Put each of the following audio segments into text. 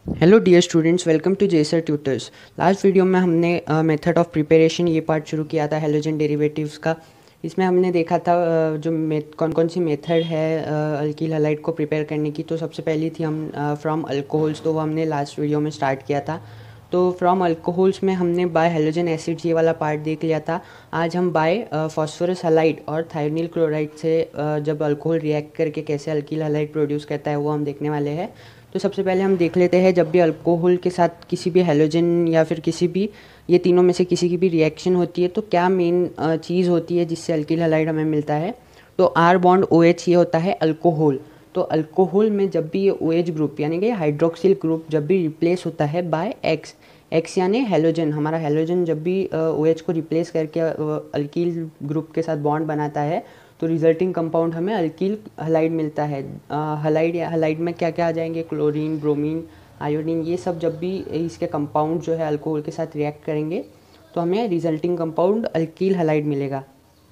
Hello dear students, welcome to Jesar tutors. Last video में हमने method of preparation ये part शुरू किया था हैलोजन डेरिवेटिव्स का। इसमें हमने देखा था जो कौन कौन सी मेथड है अल्कील हैलाइड को प्रिपेयर करने की। तो सबसे पहली थी हम फ्रॉम अल्कोहल्स, तो वो हमने लास्ट वीडियो में स्टार्ट किया था। तो फ्रॉम अल्कोहल्स में हमने बाय हैलोजन एसिड्स ये वाला पार्ट देख लिया था। आज हम बाय फॉस्फोरस हैलाइड और थायोनिल क्लोराइड से जब अल्कोहल रिएक्ट करके कैसे अल्कील हैलाइड प्रोड्यूस करता है वो हम देखने वाले हैं। तो सबसे पहले हम देख लेते हैं, जब भी अल्कोहल के साथ किसी भी हैलोजन या फिर किसी भी ये तीनों में से किसी की भी रिएक्शन होती है तो क्या मेन चीज़ होती है जिससे अल्कील हैलाइड हमें मिलता है। तो आर बॉन्ड ओ एच ये होता है अल्कोहल। तो अल्कोहल में जब भी ये ओ एच ग्रुप यानी कि हाइड्रोक्सिल ग्रुप जब भी रिप्लेस होता है बाय एक्स, एक्स यानी हैलोजन, हमारा हैलोजन जब भी ओ एच को रिप्लेस करके अल्कील ग्रुप के साथ बॉन्ड बनाता है तो रिजल्टिंग कंपाउंड हमें अल्कील हलाइड मिलता है। हलाइड या हलाइड में क्या क्या आ जाएंगे, क्लोरीन, ब्रोमीन, आयोडीन, ये सब जब भी इसके कंपाउंड जो है अल्कोहल के साथ रिएक्ट करेंगे तो हमें रिजल्टिंग कंपाउंड अल्कील हलाइड मिलेगा।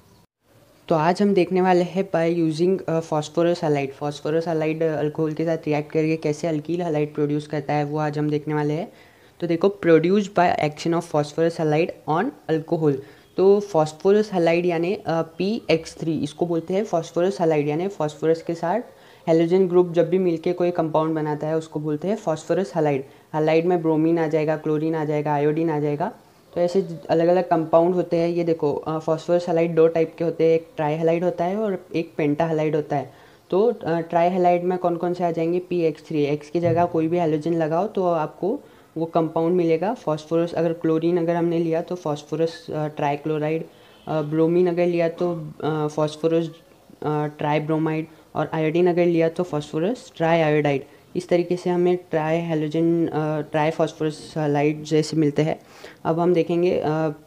तो आज हम देखने वाले हैं by using phosphorus halide. Phosphorus halide alcohol के साथ रिएक्ट करके कैसे अल्कील हलाइड प्रोड्यूस करता है वो आज हम देखने वाले हैं। तो देखो, produced by action of phosphorus halide on alcohol. तो फॉस्फोरस हलाइड यानी PX3 इसको बोलते हैं फॉस्फोरस हलाइड, यानी फॉस्फोरस के साथ हेलोजन ग्रुप जब भी मिलके कोई कंपाउंड बनाता है उसको बोलते हैं फॉस्फोरस हलाइड। हलाइड में ब्रोमीन आ जाएगा, क्लोरीन आ जाएगा, आयोडीन आ जाएगा। तो ऐसे अलग अलग कंपाउंड होते हैं। ये देखो, फॉस्फोरस हलाइड दो टाइप के होते हैं, एक ट्राई हलाइड होता है और एक पेंटा हलाइड होता है। तो ट्राई हलाइड में कौन कौन से आ जाएंगे, PX3, एक्स की जगह कोई भी हेलोजन लगाओ तो आपको वो कंपाउंड मिलेगा फॉस्फोरस। अगर क्लोरीन अगर हमने लिया तो फॉस्फोरस ट्राई क्लोराइड, ब्रोमीन अगर लिया तो फॉस्फोरस ट्राई ब्रोमाइड, और आयोडीन अगर लिया तो फॉस्फोरस ट्राई आयोडाइड। इस तरीके से हमें tri halogen tri phosphorus halide जैसे मिलते हैं। अब हम देखेंगे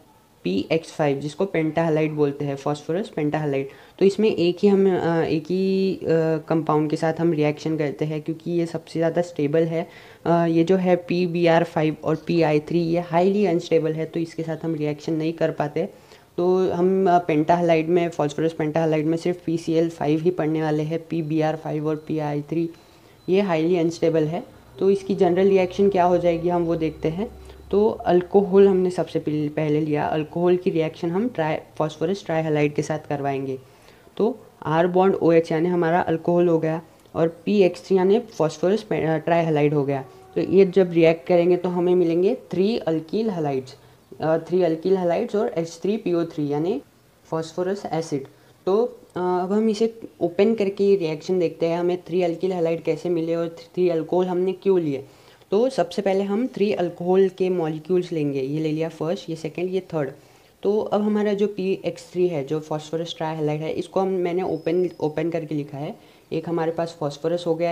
PX5 जिसको पेंटाहलाइड बोलते हैं, फॉस्फोरस पेंटाहलाइड। तो इसमें एक ही कंपाउंड के साथ हम रिएक्शन करते हैं क्योंकि ये सबसे ज़्यादा स्टेबल है। ये जो है PBr5 और PI3 ये हाईली अनस्टेबल है, तो इसके साथ हम रिएक्शन नहीं कर पाते। तो हम पेंटाहलाइड में, फॉस्फोरस पेंटाहलाइड में सिर्फ PCl5 ही पढ़ने वाले हैं। PBr5 और PI3 ये हाईली अनस्टेबल है। तो इसकी जनरल रिएक्शन क्या हो जाएगी हम वो देखते हैं। तो अल्कोहल हमने सबसे पहले लिया, अल्कोहल की रिएक्शन हम फॉस्फोरस ट्राईहलाइड के साथ करवाएंगे। तो आर बॉन्ड ओ एच यानी हमारा अल्कोहल हो गया, और PX3 यानी फॉस्फोरस ट्राईहलाइड हो गया। तो ये जब रिएक्ट करेंगे तो हमें मिलेंगे 3 अल्कील हलाइड्स, 3 अल्कील हलाइड्स और H3PO3 यानी फॉस्फोरस एसिड। तो अब हम इसे ओपन करके ये रिएक्शन देखते हैं, हमें 3 अल्कील हलाइड कैसे मिले और 3 अल्कोहल हमने क्यों लिए। तो सबसे पहले हम 3 अल्कोहल के मॉलिक्यूल्स लेंगे, ये ले लिया फर्स्ट, ये सेकंड, ये थर्ड। तो अब हमारा जो PX3 है जो फॉस्फोरस ट्राईहलाइड है इसको मैंने ओपन करके लिखा है। एक हमारे पास फॉस्फोरस हो गया,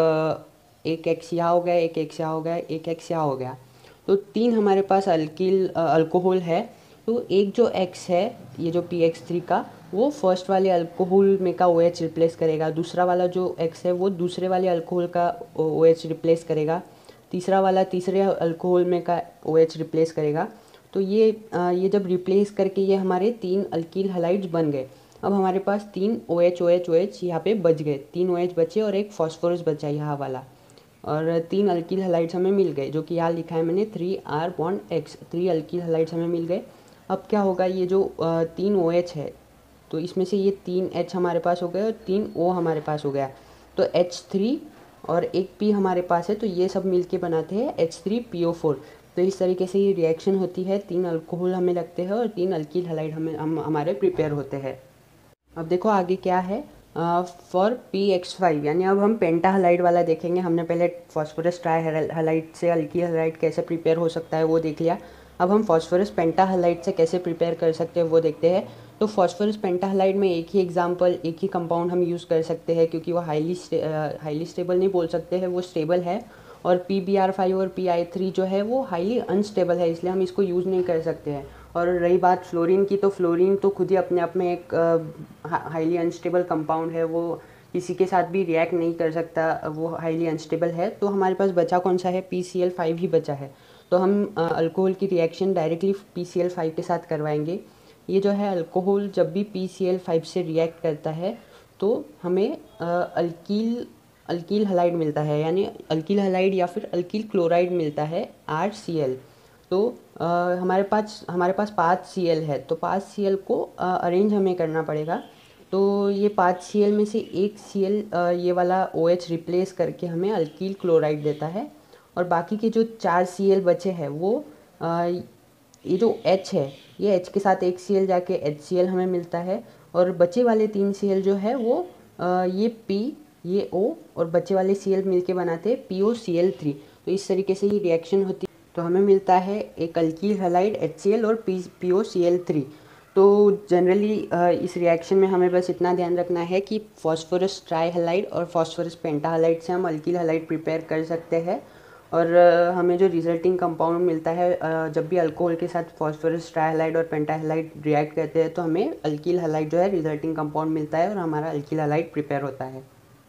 एक एक्स यहाँ हो गया, एक एक्स यहाँ हो गया, एक एक्स यहाँ हो गया। तो 3 हमारे पास अल्कोहल है। तो एक जो एक्स है, ये जो PX3 का, वो फर्स्ट वाले अल्कोहल में का OH रिप्लेस करेगा। दूसरा वाला जो एक्स है वो दूसरे वाले अल्कोहल का OH रिप्लेस करेगा। तीसरा वाला तीसरे अल्कोहल में का OH रिप्लेस करेगा। तो ये जब रिप्लेस करके ये हमारे 3 अल्कील हलाइड्स बन गए। अब हमारे पास 3 OH OH OH यहाँ पे बच गए, 3 OH बचे और एक फॉस्फोरस बचा यहाँ वाला, और 3 अल्कील हलाइड्स हमें मिल गए, जो कि यहाँ लिखा है मैंने 3R bond X, 3 alkyl halides हमें मिल गए। अब क्या होगा, ये जो 3 OH है तो इसमें से ये 3 H हमारे पास हो गए और 3 O हमारे पास हो गया। तो H3 और एक P हमारे पास है, तो ये सब मिलके बनाते हैं H3PO4। तो इस तरीके से ये रिएक्शन होती है, 3 अल्कोहल हमें लगते हैं और 3 अल्कील हलाइड हमारे प्रिपेयर होते हैं। अब देखो आगे क्या है, फॉर PX5 यानी अब हम पेंटा हलाइड वाला देखेंगे। हमने पहले फॉस्फोरस ट्राई हलाइड से अल्कील हलाइड कैसे प्रिपेयर हो सकता है वो देख लिया। अब हम फॉस्फोरस पेंटा हलाइड से कैसे प्रिपेयर कर सकते हैं वो देखते हैं। तो फॉस्फोरस पेंटा हलाइड में एक ही एग्जाम्पल, एक ही कंपाउंड हम यूज़ कर सकते हैं क्योंकि वो हाईली स्टेबल नहीं बोल सकते हैं, वो स्टेबल है। और PBr5 और PI3 जो है वो हाईली अनस्टेबल है, इसलिए हम इसको यूज़ नहीं कर सकते हैं। और रही बात फ्लोरीन की, तो फ्लोरीन तो खुद ही अपने आप में एक हाईली अनस्टेबल कंपाउंड है, वो किसी के साथ भी रिएक्ट नहीं कर सकता, वो हाईली अनस्टेबल है। तो हमारे पास बचा कौन सा है, PCl5 ही बचा है। तो हम अल्कोहल की रिएक्शन डायरेक्टली PCl5 के साथ करवाएंगे। ये जो है अल्कोहल जब भी PCl5 से रिएक्ट करता है तो हमें अल्कील अल्कील हलाइड मिलता है, यानी अल्कील हलाइड या फिर अल्कील क्लोराइड मिलता है RCl। तो हमारे पास 5Cl है, तो 5Cl को अरेंज हमें करना पड़ेगा। तो ये 5Cl में से एक Cl ये वाला OH रिप्लेस करके हमें अल्कील क्लोराइड देता है, और बाकी के जो 4Cl बचे हैं वो ये जो H है, ये H के साथ एक Cl जाके HCl हमें मिलता है, और बचे वाले 3Cl जो है वो ये P, ये O और बचे वाले Cl मिलके बनाते हैं POCl3। तो इस तरीके से ये रिएक्शन होती है, तो हमें मिलता है एक अल्कील हैलाइड HCl और POCl3। तो जनरली इस रिएक्शन में हमें बस इतना ध्यान रखना है कि फॉस्फोरस ट्राईहैलाइड और फॉस्फोरस पेंटाहैलाइड से हम अल्कील हैलाइड प्रिपेयर कर सकते हैं। और हमें जो रिजल्टिंग कंपाउंड मिलता है जब भी अल्कोहल के साथ फॉस्फोरस ट्राईहैलाइड और पेंटाहैलाइड रिएक्ट करते हैं तो हमें अल्कील हैलाइड जो है रिजल्टिंग कंपाउंड मिलता है और हमारा अल्कील हैलाइड प्रिपेयर होता है।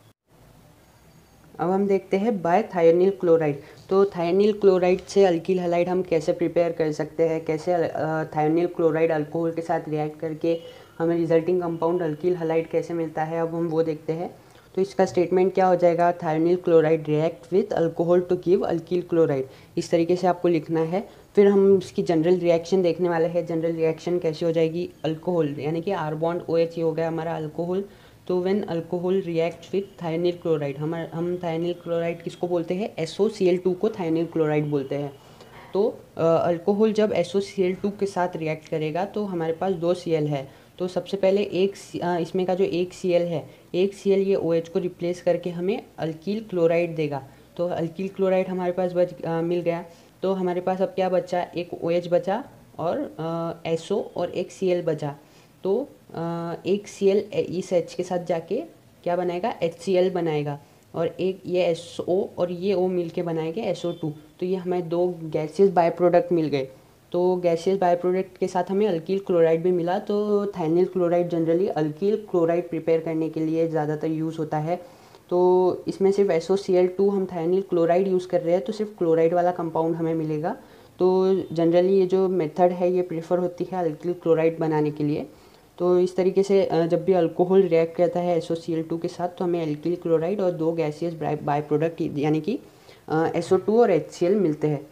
अब हम देखते हैं बाय थायोनिल क्लोराइड। तो थायोनिल क्लोराइड से अल्कील हैलाइड हम कैसे प्रिपेयर कर सकते हैं, कैसे थायोनिल क्लोराइड अल्कोहल के साथ रिएक्ट करके हमें रिजल्टिंग कंपाउंड अल्कील हैलाइड कैसे मिलता है, अब हम वो देखते हैं। तो इसका स्टेटमेंट क्या हो जाएगा, thionyl chloride react with alcohol to give alkyl chloride, इस तरीके से आपको लिखना है। फिर हम इसकी जनरल रिएक्शन देखने वाले हैं। जनरल रिएक्शन कैसे हो जाएगी, अल्कोहल यानी कि R बॉन्ड OH ही हो गया हमारा अल्कोहल। तो when alcohol react with thionyl chloride, हम थायोनिल क्लोराइड किसको बोलते हैं, SOCl2 को थायोनिल क्लोराइड बोलते हैं। तो अल्कोहल जब SOCl2 के साथ रिएक्ट करेगा तो हमारे पास 2 Cl है। तो सबसे पहले इसमें का जो एक Cl है, एक Cl ये OH को रिप्लेस करके हमें अल्कील क्लोराइड देगा। तो अल्कील क्लोराइड हमारे पास मिल गया। तो हमारे पास अब क्या बचा, एक OH बचा और SO और एक Cl बचा। तो एक Cl इस H के साथ जाके क्या बनाएगा, HCl बनाएगा, और एक ये SO और ये O मिल के बनाएंगे SO2। तो ये हमें 2 गैसियस बाय प्रोडक्ट मिल गए। तो गैसियस बाय प्रोडक्ट के साथ हमें अल्कील क्लोराइड भी मिला। तो thionyl chloride generally alkyl chloride prepare करने के लिए ज़्यादातर यूज़ होता है। तो इसमें सिर्फ SOCl2 हम थायोनिल क्लोराइड यूज़ कर रहे हैं, तो सिर्फ क्लोराइड वाला कंपाउंड हमें मिलेगा। तो जनरली ये जो मेथड है ये प्रेफर होती है अल्कील क्लोराइड बनाने के लिए। तो इस तरीके से जब भी अल्कोहल रिएक्ट करता है SOCl2 के साथ तो हमें अल्कील क्लोराइड और 2 गैसियस बाय प्रोडक्ट यानी कि SO2 और HCl मिलते हैं।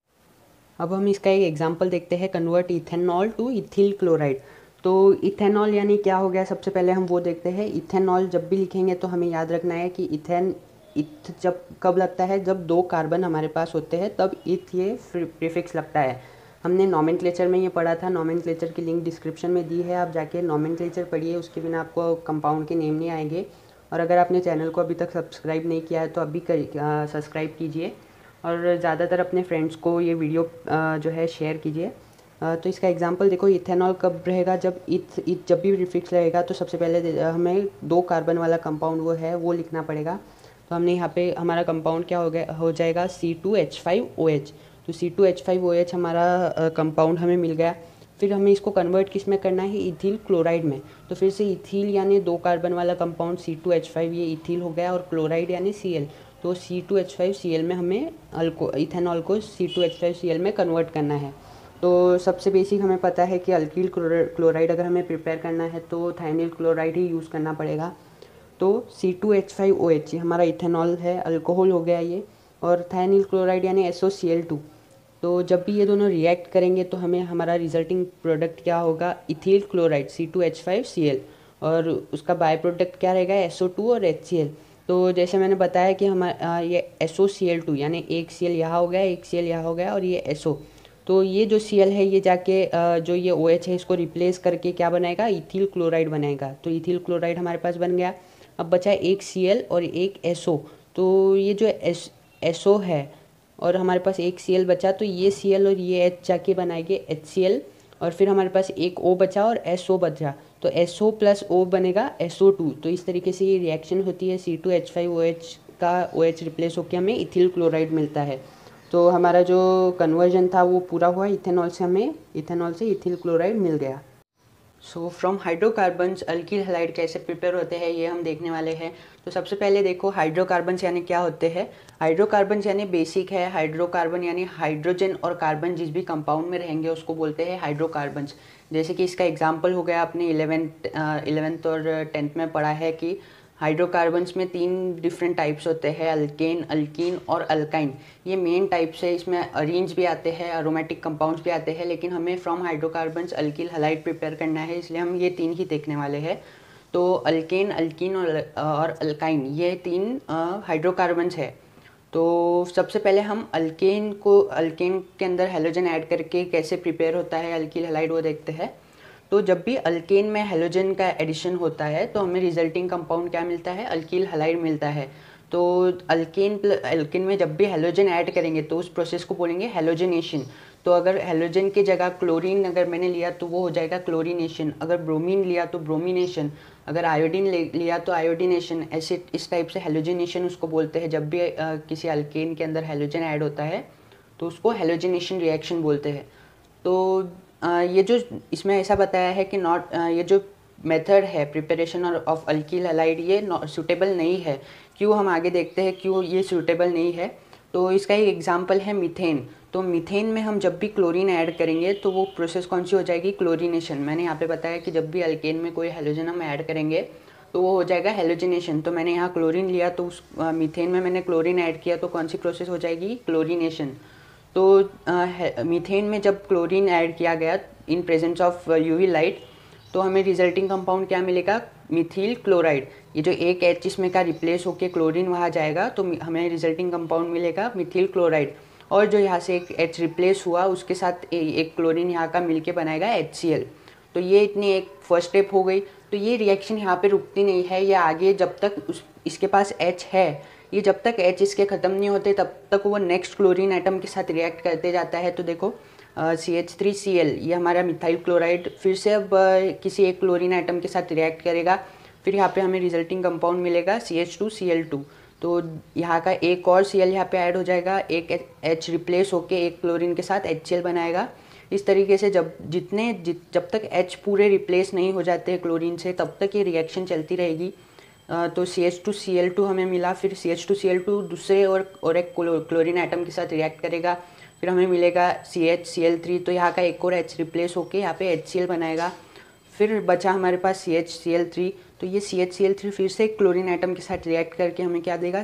अब हम इसका एक एग्जांपल देखते हैं, convert ethanol to ethyl chloride. तो इथेनॉल यानी क्या हो गया, सबसे पहले हम वो देखते हैं। इथेनॉल जब भी लिखेंगे तो हमें याद रखना है कि इथ जब कब लगता है, जब 2 कार्बन हमारे पास होते हैं तब इथ ये प्रीफिक्स लगता है। हमने नॉमेनक्लेचर में ये पढ़ा था, नॉमेनक्लेचर की लिंक डिस्क्रिप्शन में दी है, आप जाके नॉमेनक्लेचर पढ़िए, उसके बिना आपको कंपाउंड के नेम नहीं आएंगे। और अगर आपने चैनल को अभी तक सब्सक्राइब नहीं किया है तो अभी सब्सक्राइब कीजिए, और ज़्यादातर अपने फ्रेंड्स को ये वीडियो जो है शेयर कीजिए। तो इसका एग्जांपल देखो, इथेनॉल कब रहेगा, जब इथ जब भी प्रीफिक्स रहेगा तो सबसे पहले हमें 2 कार्बन वाला कंपाउंड वो है वो लिखना पड़ेगा। तो हमने यहाँ पे हमारा कंपाउंड क्या हो जाएगा, C2H5OH। तो C2H5OH हमारा कंपाउंड हमें मिल गया। फिर हमें इसको कन्वर्ट किस में करना है, इथिल क्लोराइड में। तो फिर से इथिल यानी 2 कार्बन वाला कंपाउंड C2H5 ये इथिल हो गया, और क्लोराइड यानी Cl। तो C2H5Cl में हमें इथेनॉल को C2H5Cl में कन्वर्ट करना है। तो सबसे बेसिक हमें पता है कि अल्कील क्लोराइड अगर हमें प्रिपेयर करना है तो थायोनिल क्लोराइड ही यूज़ करना पड़ेगा। तो C2H5OH हमारा इथेनॉल है, अल्कोहल हो गया ये, और थायोनिल क्लोराइड यानी SOCl2। तो जब भी ये दोनों रिएक्ट करेंगे तो हमें हमारा रिजल्टिंग प्रोडक्ट क्या होगा, इथिल क्लोराइड C2H5Cl, और उसका बाय प्रोडक्ट क्या रहेगा, SO2 और HCl। तो जैसे मैंने बताया कि हमारा ये SOCl2 यानी एक Cl यहाँ हो गया, एक Cl यहाँ हो गया, और ये SO। तो ये जो Cl है ये जाके जो ये OH है इसको रिप्लेस करके क्या बनाएगा, इथिल क्लोराइड बनाएगा। तो इथिल क्लोराइड हमारे पास बन गया। अब बचा एक Cl और एक SO। तो ये जो SO है और हमारे पास एक Cl बचा, तो ये Cl और ये H जाके बनाएंगे HCl, और फिर हमारे पास एक O बचा और SO बचा, तो SO प्लस O बनेगा SO2। तो इस तरीके से ये रिएक्शन होती है, C2H5OH का OH रिप्लेस होकर हमें इथिल क्लोराइड मिलता है। तो हमारा जो कन्वर्जन था वो पूरा हुआ, इथेनॉल से हमें इथेनॉल से इथिल क्लोराइड मिल गया। So from hydrocarbons alkyl halide कैसे प्रिपेयर होते हैं ये हम देखने वाले हैं। तो सबसे पहले देखो, हाइड्रोकार्बन्स यानी क्या होते हैं। हाइड्रोकार्बन्स यानी बेसिक है, हाइड्रोकार्बन यानी हाइड्रोजन और कार्बन जिस भी कंपाउंड में रहेंगे उसको बोलते हैं हाइड्रोकार्बन्स। जैसे कि इसका एग्जांपल हो गया, आपने 11th और 10th में पढ़ा है कि हाइड्रोकार्बन्स में 3 डिफरेंट टाइप्स होते हैं, अल्केन, अल्कीन और अल्काइन। ये मेन टाइप्स है, इसमें अरेंज भी आते हैं, अरोमेटिक कंपाउंड्स भी आते हैं, लेकिन हमें from hydrocarbons alkyl halide prepare करना है, इसलिए हम ये 3 ही देखने वाले हैं। तो अल्केन, अल्कीन और अल्काइन, ये 3 हाइड्रोकार्बन्स है। तो सबसे पहले हम अल्केन के अंदर हैलोजन ऐड करके कैसे प्रिपेयर होता है अल्किल हैलाइड, वो देखते हैं। तो जब भी अल्केन में हैलोजन का एडिशन होता है तो हमें रिजल्टिंग कंपाउंड क्या मिलता है, अल्किल हैलाइड मिलता है। तो अल्केन में जब भी हैलोजन ऐड करेंगे तो उस प्रोसेस को बोलेंगे हैलोजनेशन। तो अगर हैलोजन की जगह क्लोरीन अगर मैंने लिया तो वो हो जाएगा क्लोरीनेशन, अगर ब्रोमीन लिया तो ब्रोमीनेशन, अगर आयोडीन लिया तो आयोडीनेशन। ऐसे इस टाइप से हैलोजनेशन उसको बोलते हैं। जब भी किसी अल्केन के अंदर हैलोजन ऐड होता है तो उसको हैलोजनेशन रिएक्शन बोलते हैं। तो ये जो इसमें ऐसा बताया है कि ये जो मेथड है प्रिपरेशन ऑफ अल्किल हैलाइड, ये सूटेबल नहीं है। क्यों, हम आगे देखते हैं क्यों ये सूटेबल नहीं है। तो इसका एक एग्जांपल है मीथेन। तो मीथेन में हम जब भी क्लोरीन ऐड करेंगे तो वो प्रोसेस कौन सी हो जाएगी, क्लोरीनेशन। मैंने यहाँ पे बताया कि जब भी अल्केन में कोई हैलोजन हम ऐड करेंगे तो वो हो जाएगा हैलोजनेशन। तो मैंने यहाँ क्लोरीन लिया तो उस मीथेन में मैंने क्लोरीन ऐड किया तो कौन सी प्रोसेस हो जाएगी, क्लोरीनेशन। तो मीथेन में जब क्लोरीन ऐड किया गया in presence of UV light तो हमें रिजल्टिंग कंपाउंड क्या मिलेगा, मिथिल क्लोराइड। ये जो एक एच इसमें का रिप्लेस होके क्लोरीन वहाँ जाएगा तो हमें रिजल्टिंग कंपाउंड मिलेगा मिथिल क्लोराइड। और जो यहाँ से एक एच रिप्लेस हुआ उसके साथ एक क्लोरीन यहाँ का मिलके बनाएगा HCl। तो ये इतनी एक फर्स्ट स्टेप हो गई। तो ये रिएक्शन यहाँ पे रुकती नहीं है, ये आगे जब तक इसके पास H है, ये जब तक H इसके ख़त्म नहीं होते तब तक वो नेक्स्ट क्लोरीन एटम के साथ रिएक्ट करते जाता है। तो देखो CH3Cl, ये हमारा मिथाइल क्लोराइड फिर से अब किसी एक क्लोरीन एटम के साथ रिएक्ट करेगा, फिर यहाँ पे हमें रिजल्टिंग कंपाउंड मिलेगा CH2Cl2। तो यहाँ का एक और Cl यहाँ पे ऐड हो जाएगा, एक H रिप्लेस होके एक क्लोरीन के साथ HCl बनाएगा। इस तरीके से जब तक H पूरे रिप्लेस नहीं हो जाते क्लोरीन से तब तक ये रिएक्शन चलती रहेगी। तो CH2Cl2 हमें मिला, फिर CH2Cl2 दूसरे और एक क्लोरीन एटम के साथ रिएक्ट करेगा, फिर हमें मिलेगा CHCl3। तो यहाँ का एक और H रिप्लेस होके यहाँ पे HCl बनाएगा। फिर बचा हमारे पास CHCl3। तो ये CHCl3 फिर से क्लोरीन एटम के साथ रिएक्ट करके हमें क्या देगा,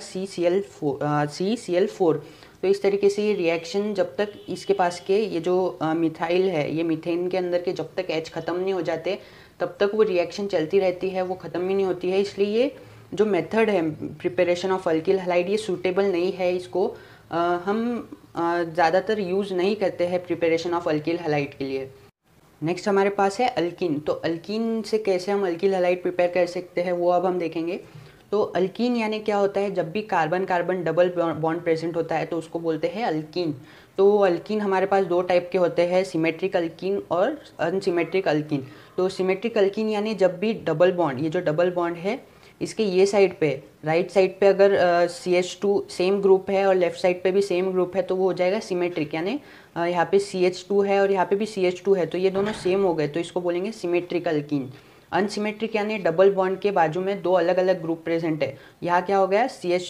CCl4। तो इस तरीके से ये रिएक्शन जब तक इसके पास के ये जो मिथाइल है, ये मीथेन के अंदर के जब तक H ख़त्म नहीं हो जाते तब तक वो रिएक्शन चलती रहती है, वो ख़त्म ही नहीं होती है। इसलिए ये जो मेथड है प्रिपरेशन ऑफ अल्किल हैलाइड ये सूटेबल नहीं है। इसको हम ज़्यादातर यूज़ नहीं करते हैं प्रिपरेशन ऑफ अल्किल हैलाइड के लिए। नेक्स्ट हमारे पास है अल्कीन। तो अल्कीन से कैसे हम अल्किल हैलाइड प्रिपेयर कर सकते हैं वो अब हम देखेंगे। तो अल्कीन यानी क्या होता है, जब भी carbon carbon double bond present होता है तो उसको बोलते हैं अल्कीन। तो अल्कीन हमारे पास 2 टाइप के होते हैं, सिमेट्रिक अल्कीन और अनसिमेट्रिक अल्कीन। तो सिमेट्रिक अल्कीन यानी जब भी डबल बॉन्ड, ये जो डबल बॉन्ड है इसके ये साइड पे, राइट साइड पे अगर CH2 सेम ग्रुप है और लेफ्ट साइड पे भी सेम ग्रुप है तो वो हो जाएगा सिमेट्रिक। यानी यहाँ पे CH2 है और यहाँ पे भी CH2 है तो ये दोनों सेम हो गए तो इसको बोलेंगे सिमेट्रिक अल्कीन। अनसिमेट्रिक यानी डबल बॉन्ड के बाजू में 2 अलग अलग ग्रुप प्रेजेंट है। यहाँ क्या हो गया,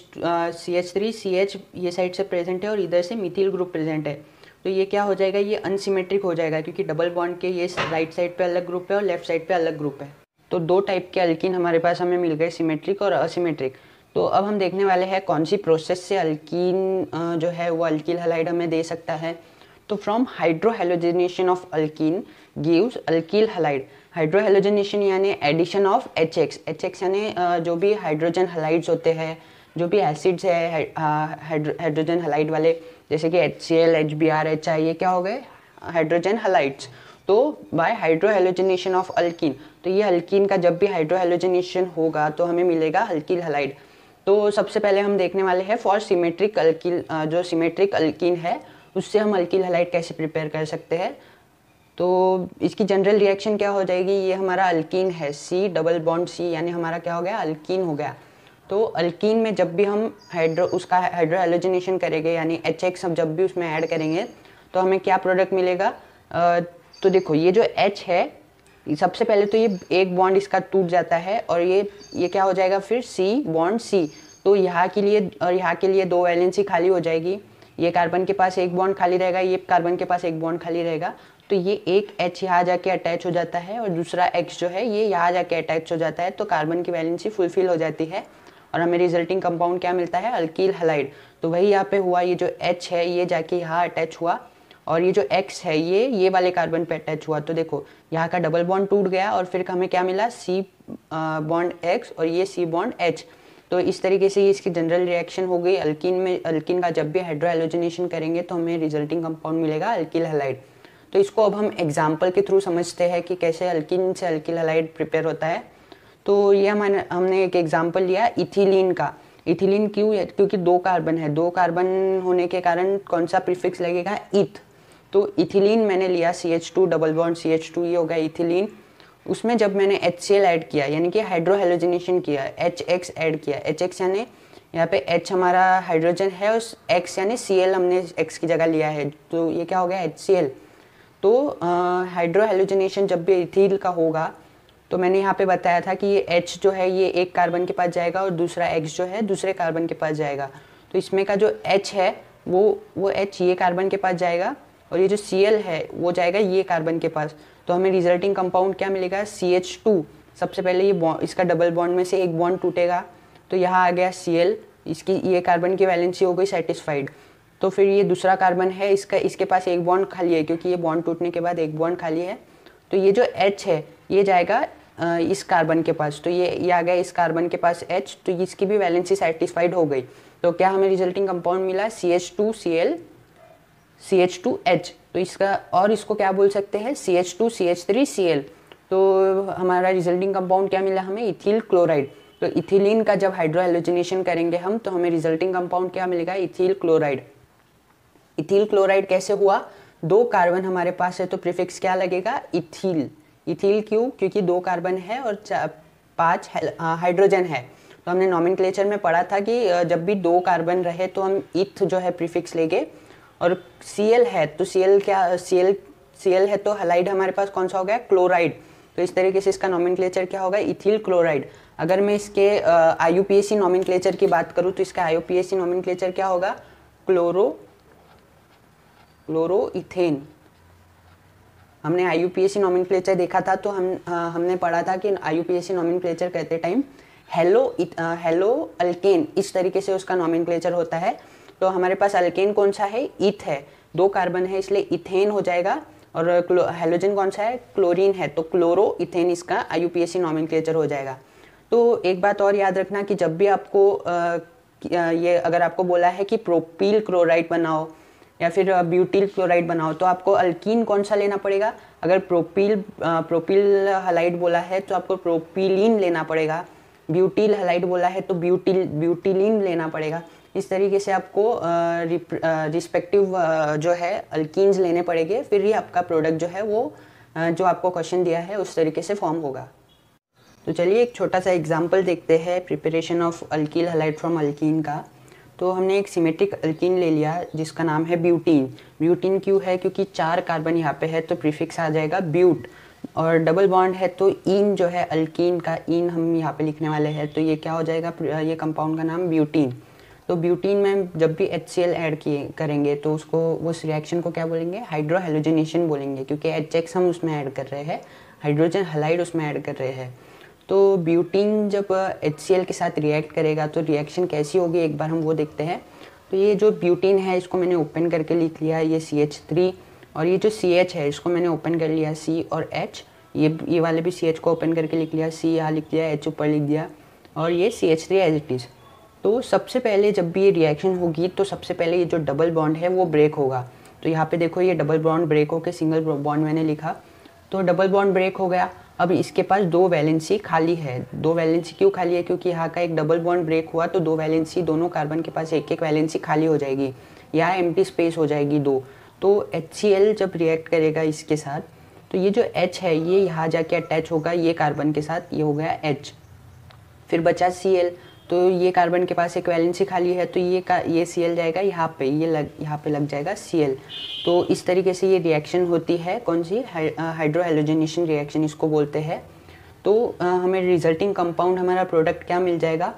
CH3 CH ये साइड से प्रेजेंट है और इधर से मिथिल ग्रुप प्रेजेंट है। तो ये क्या हो जाएगा, ये अनसिमेट्रिक हो जाएगा क्योंकि डबल बॉन्ड के ये राइट साइड पे अलग ग्रुप है और लेफ्ट साइड पे अलग ग्रुप है। तो 2 टाइप के अल्कीन हमारे पास हमें मिल गए, सिमेट्रिक और असिमेट्रिक। तो अब हम देखने वाले हैं कौन सी प्रोसेस से अल्कीन जो है वो अल्किल हैलाइड हमें दे सकता है। तो from hydrohalogenation of alkene gives alkyl halide. Hydrohalogenation यानी एडिशन ऑफ HX यानी जो भी हाइड्रोजन हैलाइड्स होते हैं, जो भी एसिड्स है हाइड्रोजन हैलाइड वाले, जैसे कि HCl, HBr, HI, ये क्या हो गए, हाइड्रोजन हैलाइड्स। तो बाय हाइड्रोहेलोजिनेशन ऑफ अल्कीन, तो ये अल्कीन का जब भी हाइड्रोहेलोजिनेशन होगा तो हमें मिलेगा अल्किल हैलाइड। तो सबसे पहले हम देखने वाले हैं फॉर सिमेट्रिक अल्किल, जो सिमेट्रिक अल्कीन है उससे हम अल्किल हैलाइड कैसे प्रिपेयर कर सकते हैं। तो इसकी जनरल रिएक्शन क्या हो जाएगी, ये हमारा अल्कीन है, C डबल बॉन्ड C यानी हमारा क्या हो गया, अल्कीन हो गया। तो अल्कीन में जब भी हम उसका हाइड्रोहेलोजिनेशन करेंगे यानी HX हम जब भी उसमें ऐड करेंगे तो हमें क्या प्रोडक्ट मिलेगा। तो देखो ये जो H है, सबसे पहले तो ये एक बॉन्ड इसका टूट जाता है और ये क्या हो जाएगा फिर C बॉन्ड C। तो यहाँ के लिए और यहाँ के लिए 2 वैलेंसी खाली हो जाएगी, ये कार्बन के पास एक बॉन्ड खाली रहेगा, ये कार्बन के पास एक बॉन्ड खाली रहेगा। तो ये एक H यहाँ जाके अटैच हो जाता है और दूसरा X जो है ये यहाँ जाके अटैच हो जाता है, तो कार्बन की वैलेंसी फुलफिल हो जाती है और हमें रिजल्टिंग कंपाउंड क्या मिलता है, अल्कील हैलाइड। तो वही यहाँ पे हुआ, ये जो H है ये जाके यहाँ अटैच हुआ और ये जो X है ये वाले कार्बन पे अटैच हुआ। तो देखो यहाँ का डबल बॉन्ड टूट गया और फिर हमें क्या मिला, C बॉन्ड X और ये C बॉन्ड H। तो इस तरीके से ये इसकी जनरल रिएक्शन हो गई। अल्कीन में, अल्कीन का जब भी हाइड्रोहैलोजनेशन करेंगे तो हमें रिजल्टिंग कंपाउंड मिलेगा अल्कील हैलाइड। तो इसको अब हम एग्जाम्पल के थ्रू समझते हैं कि कैसे अल्कीन से अल्कील हैलाइड प्रिपेयर होता है। तो ये हमने एक एग्जाम्पल लिया इथिलीन का। इथिलीन क्यों है, क्योंकि 2 कार्बन है, 2 कार्बन होने के कारण कौन सा प्रीफिक्स लगेगा, इथ। तो इथिलीन मैंने लिया CH2 डबल बॉन्ड CH2, ये हो गया इथिलीन। उसमें जब मैंने HCl ऐड किया यानी कि हाइड्रोहैलोजनेशन किया, HX ऐड किया, HX यानी यहाँ पे H हमारा हाइड्रोजन है और X यानी Cl हमने X की जगह लिया है, तो ये क्या हो गया HCl। तो हाइड्रोहैलोजनेशन जब भी इथिल का होगा तो मैंने यहाँ पे बताया था कि ये H जो है ये एक कार्बन के पास जाएगा और दूसरा X जो है दूसरे कार्बन के पास जाएगा। तो इसमें का जो H है वो H ये कार्बन के पास जाएगा और ये जो Cl है वो जाएगा ये कार्बन के पास। तो हमें रिजल्टिंग कंपाउंड क्या मिलेगा, CH2। सबसे पहले ये इसका डबल बॉन्ड में से एक बॉन्ड टूटेगा तो यहाँ आ गया Cl, इसकी ये कार्बन की वैलेंसी हो गई सेटिस्फाइड। तो फिर ये दूसरा कार्बन है, इसके पास एक बॉन्ड खाली है क्योंकि ये बॉन्ड टूटने के बाद एक बॉन्ड खाली है। तो ये जो H है ये जाएगा इस कार्बन के पास, तो ये आ गया इस कार्बन के पास H, तो इसकी भी वैलेंसी सेटिस्फाइड हो गई। तो क्या हमें रिजल्टिंग कंपाउंड मिला, CH2Cl CH2H। तो इसका और इसको क्या बोल सकते हैं, CH2CH3Cl। तो हमारा रिजल्टिंग कंपाउंड क्या मिला हमें, इथिल क्लोराइड। तो इथिलीन का जब हाइड्रोहैलोजनेशन करेंगे हम तो हमें रिजल्टिंग कंपाउंड क्या मिलेगा, इथिल क्लोराइड। इथिल क्लोराइड कैसे हुआ, 2 कार्बन हमारे पास है तो प्रीफिक्स क्या लगेगा, इथिल। इथिल क्यों, क्योंकि 2 कार्बन है और 5 हाइड्रोजन है। तो हमने नॉमेनक्लेचर में पढ़ा था कि जब भी 2 कार्बन रहे तो हम इथ जो है प्रीफिक्स लेंगे। और Cl है तो Cl है तो हैलाइड हमारे पास कौन सा हो गया, क्लोराइड। तो इस तरीके से इसका नॉमेनक्लेचर क्या होगा, इथिल क्लोराइड। अगर मैं इसके IUPAC नॉमेनक्लेचर की बात करूँ तो इसका IUPAC नॉमेनक्लेचर क्या होगा, क्लोरोइथेन। हमने IUPAC नॉमेनक्लेचर देखा था तो हमने पढ़ा था कि IUPAC नॉमेनक्लेचर कहते टाइम हेलो अल्केन, इस तरीके से उसका नॉमेनक्लेचर होता है। तो हमारे पास अल्केन कौन सा है, इथ है, 2 कार्बन है इसलिए इथेन हो जाएगा। और हेलोजन कौन सा है, क्लोरीन है, तो क्लोरोइथेन इसका IUPAC नॉमेनक्लेचर हो जाएगा। तो एक बात और याद रखना कि जब भी आपको ये अगर आपको बोला है कि प्रोपील क्लोराइड बनाओ या फिर ब्यूटिल क्लोराइड बनाओ तो आपको अल्कीन कौन सा लेना पड़ेगा। अगर प्रोपील हैलाइड बोला है तो आपको प्रोपीलीन लेना पड़ेगा, ब्यूटिल हैलाइड बोला है तो ब्यूटिलीन लेना पड़ेगा। इस तरीके से आपको रिस्पेक्टिव जो है अल्कीन्स लेने पड़ेंगे, फिर ही आपका प्रोडक्ट जो है वो जो आपको क्वेश्चन दिया है उस तरीके से फॉर्म होगा। तो चलिए एक छोटा सा एग्जांपल देखते हैं preparation of alkyl halide from alkene का। तो हमने एक सिमेट्रिक अल्कीन ले लिया जिसका नाम है ब्यूटीन। ब्यूटीन क्यों है, क्योंकि 4 कार्बन यहाँ पे है तो प्रीफिक्स आ जाएगा ब्यूट। और डबल बॉन्ड है तो इन जो है अल्कीन का इन हम यहाँ पे लिखने वाले हैं, तो ये क्या हो जाएगा, ये कंपाउंड का नाम ब्यूटीन। तो ब्यूटीन में जब भी HCl ऐड करेंगे तो उसको उस रिएक्शन को क्या बोलेंगे, हाइड्रोहैलोजनेशन बोलेंगे, क्योंकि HX हम उसमें ऐड कर रहे हैं, हाइड्रोजन हैलाइड उसमें ऐड कर रहे हैं। तो ब्यूटीन जब HCl के साथ रिएक्ट करेगा तो रिएक्शन कैसी होगी एक बार हम वो देखते हैं। तो ये जो ब्यूटीन है इसको मैंने ओपन करके लिख लिया, ये CH3, और ये जो CH है इसको मैंने ओपन कर लिया C और H, ये वाले भी CH को ओपन करके लिख लिया, C यहाँ लिख दिया, H ऊपर लिख दिया, और ये CH3 एज इट इज़। तो सबसे पहले जब भी ये रिएक्शन होगी तो सबसे पहले ये जो डबल बॉन्ड है वो ब्रेक होगा। तो यहाँ पे देखो ये डबल बॉन्ड ब्रेक होकर सिंगल बॉन्ड मैंने लिखा, तो डबल बॉन्ड ब्रेक हो गया। अब इसके पास 2 वैलेंसी खाली है। 2 वैलेंसी क्यों खाली है, क्योंकि यहाँ का एक डबल बॉन्ड ब्रेक हुआ तो 2 वैलेंसी, दोनों कार्बन के पास एक वैलेंसी खाली हो जाएगी, यहाँ एम्प्टी स्पेस हो जाएगी 2। तो HCl जब रिएक्ट करेगा इसके साथ तो ये जो H है ये यहाँ जाके अटैच होगा ये कार्बन के साथ, ये हो गया H। फिर बचा Cl, तो ये कार्बन के पास एक वैलेंसी खाली है तो ये Cl जाएगा यहाँ पे, यहाँ पे लग जाएगा Cl। तो इस तरीके से ये रिएक्शन होती है, कौन सी, हाइड्रोहैलोजनेशन रिएक्शन इसको बोलते हैं। तो हमें रिजल्टिंग कंपाउंड हमारा प्रोडक्ट क्या मिल जाएगा,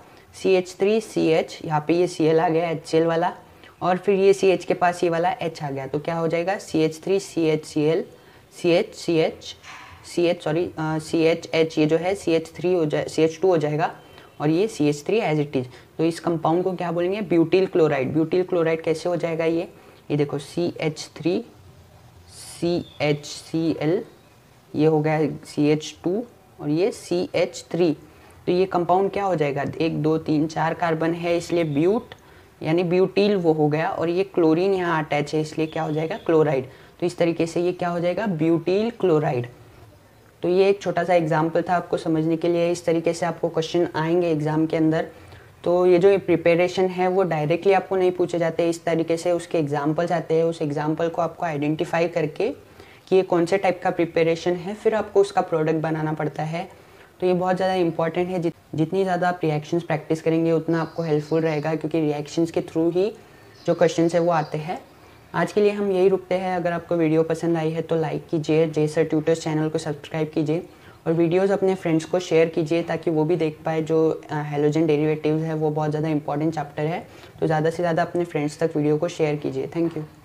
CH3CH, यहाँ पे ये Cl आ गया HCl वाला, और फिर ये CH के पास ये वाला H आ गया, तो क्या हो जाएगा CH3CHCl CH ये जो है CH3 हो जाए, CH2 हो जाएगा और ये CH3 एज इट इज़। तो इस कंपाउंड को क्या बोलेंगे? Butyl chloride. ब्यूटिल क्लोराइड कैसे हो जाएगा? ये देखो CH3 CHCl, ये हो गया CH2 और ये CH3। तो ये कंपाउंड क्या हो जाएगा? 1 2 3 4 कार्बन है, इसलिए ब्यूट यानी ब्यूटिल वो हो गया, और ये क्लोरीन यहाँ अटैच है इसलिए क्या हो जाएगा? क्लोराइड। तो इस तरीके से ये क्या हो जाएगा? Butyl chloride. तो ये एक छोटा सा एग्जाम्पल था आपको समझने के लिए। इस तरीके से आपको क्वेश्चन आएंगे एग्जाम के अंदर। तो ये जो प्रिपरेशन है वो डायरेक्टली आपको नहीं पूछे जाते, इस तरीके से उसके एग्जाम्पल्स आते हैं। उस एग्जाम्पल को आपको आइडेंटिफाई करके कि ये कौन से टाइप का प्रिपरेशन है, फिर आपको उसका प्रोडक्ट बनाना पड़ता है। तो ये बहुत ज़्यादा इंपॉर्टेंट है। जितनी ज़्यादा आप रिएक्शंस प्रैक्टिस करेंगे उतना आपको हेल्पफुल रहेगा, क्योंकि रिएक्शंस के थ्रू ही जो क्वेश्चन है वो आते हैं। आज के लिए हम यही रुकते हैं। अगर आपको वीडियो पसंद आई है तो लाइक कीजिए, जेसर ट्यूटर्स चैनल को सब्सक्राइब कीजिए और वीडियोस अपने फ्रेंड्स को शेयर कीजिए ताकि वो भी देख पाए। जो हैलोजन डेरिवेटिव्स है वो बहुत ज़्यादा इंपॉर्टेंट चैप्टर है, तो ज़्यादा से ज़्यादा अपने फ्रेंड्स तक वीडियो को शेयर कीजिए। Thank you.